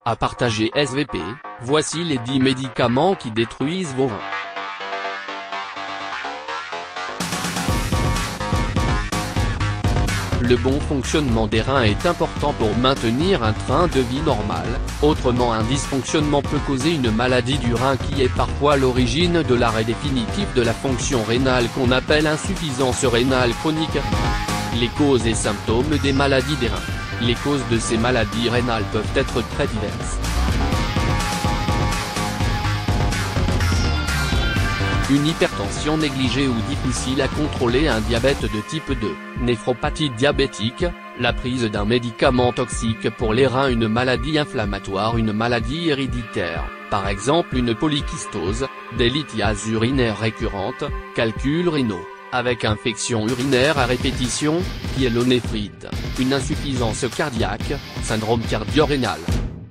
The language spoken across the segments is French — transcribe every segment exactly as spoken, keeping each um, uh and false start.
À partager S V P, voici les dix médicaments qui détruisent vos reins. Le bon fonctionnement des reins est important pour maintenir un train de vie normal, autrement un dysfonctionnement peut causer une maladie du rein qui est parfois l'origine de l'arrêt définitif de la fonction rénale qu'on appelle insuffisance rénale chronique. Les causes et symptômes des maladies des reins. Les causes de ces maladies rénales peuvent être très diverses. Une hypertension négligée ou difficile à contrôler, un diabète de type deux, néphropathie diabétique, la prise d'un médicament toxique pour les reins, une maladie inflammatoire, une maladie héréditaire, par exemple une polykystose, des lithiases urinaires récurrentes, calculs rénaux, avec infection urinaire à répétition, pyélonéphrite, une insuffisance cardiaque, syndrome cardio-rénal.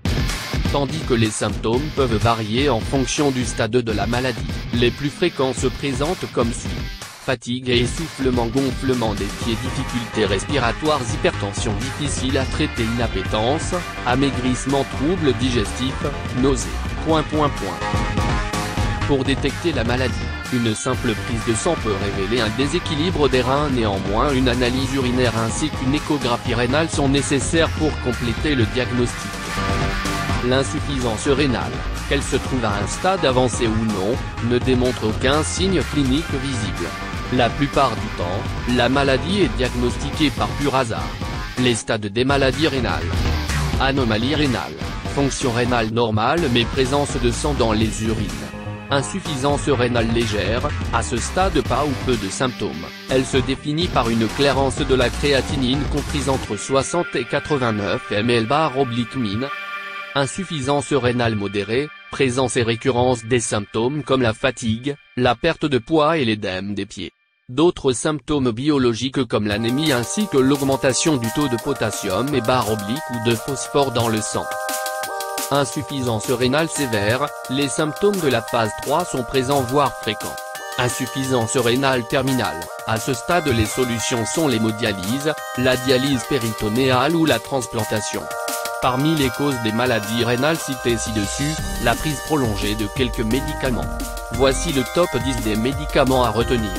Tandis que les symptômes peuvent varier en fonction du stade de la maladie, les plus fréquents se présentent comme suit. Fatigue et essoufflement, gonflement des pieds, difficultés respiratoires, hypertension difficile à traiter, inappétence, amaigrissement, troubles digestifs, nausées, point point point. Pour détecter la maladie, une simple prise de sang peut révéler un déséquilibre des reins. Néanmoins, une analyse urinaire ainsi qu'une échographie rénale sont nécessaires pour compléter le diagnostic. L'insuffisance rénale, qu'elle se trouve à un stade avancé ou non, ne démontre aucun signe clinique visible. La plupart du temps, la maladie est diagnostiquée par pur hasard. Les stades des maladies rénales. Anomalie rénale, fonction rénale normale mais présence de sang dans les urines. Insuffisance rénale légère, à ce stade pas ou peu de symptômes, elle se définit par une clairance de la créatinine comprise entre soixante et quatre-vingt-neuf millilitres/min. Insuffisance rénale modérée, présence et récurrence des symptômes comme la fatigue, la perte de poids et l'édème des pieds. D'autres symptômes biologiques comme l'anémie ainsi que l'augmentation du taux de potassium et barre oblique ou de phosphore dans le sang. Insuffisance rénale sévère, les symptômes de la phase trois sont présents voire fréquents. Insuffisance rénale terminale, à ce stade les solutions sont l'hémodialyse, la dialyse péritonéale ou la transplantation. Parmi les causes des maladies rénales citées ci-dessus, la prise prolongée de quelques médicaments. Voici le top dix des médicaments à retenir.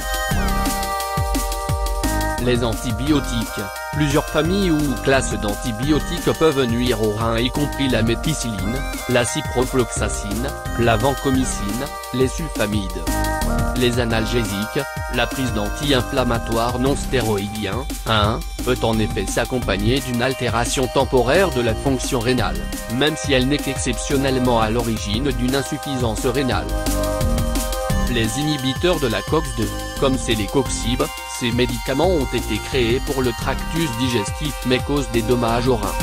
Les antibiotiques. Plusieurs familles ou classes d'antibiotiques peuvent nuire aux reins, y compris la méticilline, la ciprofloxacine, la vancomycine, les sulfamides. Les analgésiques, la prise d'anti-inflammatoires non stéroïdiens, un, peut en effet s'accompagner d'une altération temporaire de la fonction rénale, même si elle n'est qu'exceptionnellement à l'origine d'une insuffisance rénale. Les inhibiteurs de la COX deux, comme c'est les coxib, ces médicaments ont été créés pour le tractus digestif mais causent des dommages aux reins.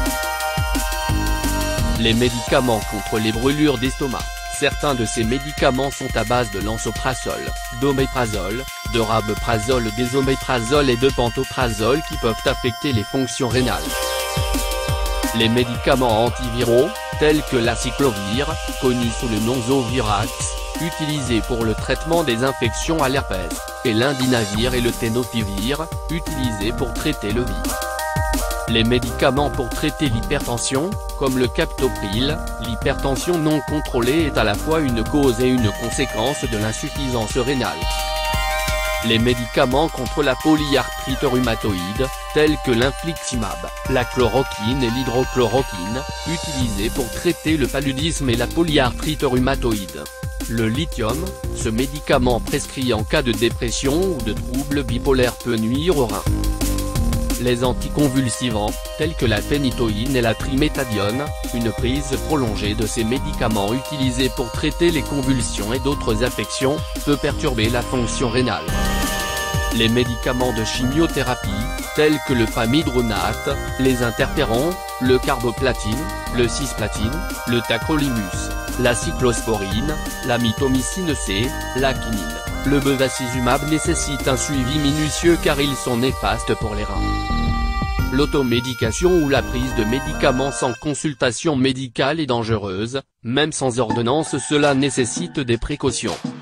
Les médicaments contre les brûlures d'estomac. Certains de ces médicaments sont à base de lansoprazole, d'oméprazole, de rabeprazole, d'ésoméprazole et de pantoprazole qui peuvent affecter les fonctions rénales. Les médicaments antiviraux, tels que l'aciclovir, connu sous le nom Zovirax, utilisé pour le traitement des infections à l'herpès, et l'indinavir et le tenofovir, utilisé pour traiter le virus. Les médicaments pour traiter l'hypertension, comme le captopril, l'hypertension non contrôlée est à la fois une cause et une conséquence de l'insuffisance rénale. Les médicaments contre la polyarthrite rhumatoïde, tels que l'infliximab, la chloroquine et l'hydrochloroquine, utilisés pour traiter le paludisme et la polyarthrite rhumatoïde. Le lithium, ce médicament prescrit en cas de dépression ou de troubles bipolaires peut nuire aux reins. Les anticonvulsivants, tels que la phénitoïne et la triméthadione, une prise prolongée de ces médicaments utilisés pour traiter les convulsions et d'autres affections, peut perturber la fonction rénale. Les médicaments de chimiothérapie, tels que le famidronate, les interférons, le carboplatine, le cisplatine, le tacrolimus, la cyclosporine, la mitomycine C, la quinine, le bevacizumab nécessitent un suivi minutieux car ils sont néfastes pour les reins. L'automédication ou la prise de médicaments sans consultation médicale est dangereuse, même sans ordonnance, cela nécessite des précautions.